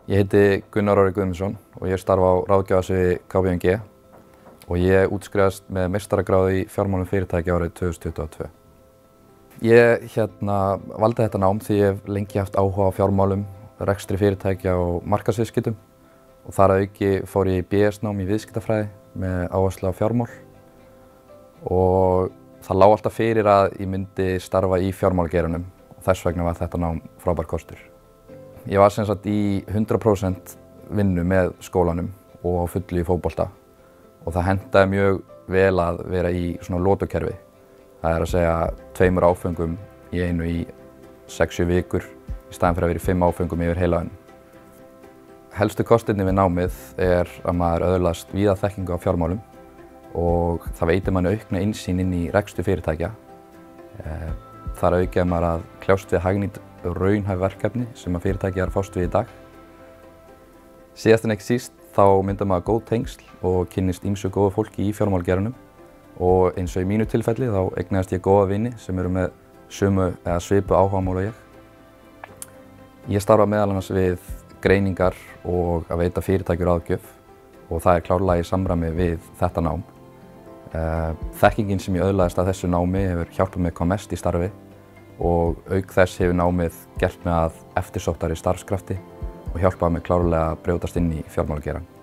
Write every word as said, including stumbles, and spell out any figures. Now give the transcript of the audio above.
Ég heiti Gunnar Orri Guðmundsson og ég starfa á ráðgjafarsviði K P M G og ég útskrifast með meistaragráðu í fjármálum fyrirtækja árið tvö þúsund tuttugu og tvö. Ég hérna, valdi þetta nám því ég hef lengi haft áhuga á fjármálum, rekstri fyrirtækja og markaðsviðskiptum og þar að auki fór ég í B S-nám í viðskiptafræði með áherslu á fjármál og það lá alltaf fyrir að ég myndi starfa í fjármálageiranum og þess vegna var þetta nám frábær kostur. Ég var sem sagt í hundrað prósent vinnu með skólanum og á fullu í fótbolta og það hentaði mjög vel að vera í svona lotukerfi. Það er að segja tveimur áföngum í einu í sex sjö vikur í staðinn fyrir að vera í fimm áföngum yfir heilaðin. Helstu kostirnir við námið er að maður öðlast víða þekkingu á fjármálum og það veitir manni aukna innsýn inn í rekstur fyrirtækja. Þar að auki að maður að kljást við hagnýt raunhæf verkefni sem að fyrirtæki er að fást við í dag. Síðast en ekki síst þá myndar maður góð tengsl og kynnist ýmsu góðu fólki í fjármálageiranum og eins og í mínu tilfelli þá eignaðist ég góða vini sem eru með sömu eða svipu áhugamál og ég. Ég starfa meðal annars við greiningar og að veita fyrirtækjum ráðgjöf og það er klárlega í samræmi við þetta nám. Þekkingin sem ég öðlaðist að þessu námi hefur hjálpað mig hvað mest í starfi og auk þess hefur námið gert mig að eftirsóttari starfskrafti og hjálpaði mig klárlega að brjótast inn í fjármálageirann.